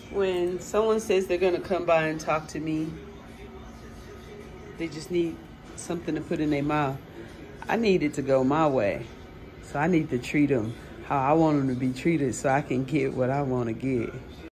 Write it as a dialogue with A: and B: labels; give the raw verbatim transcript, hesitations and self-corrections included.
A: When someone says they're gonna come by and talk to me, they just need something to put in their mouth. I need it to go my way. So I need to treat them how I want them to be treated so I can get what I want to get.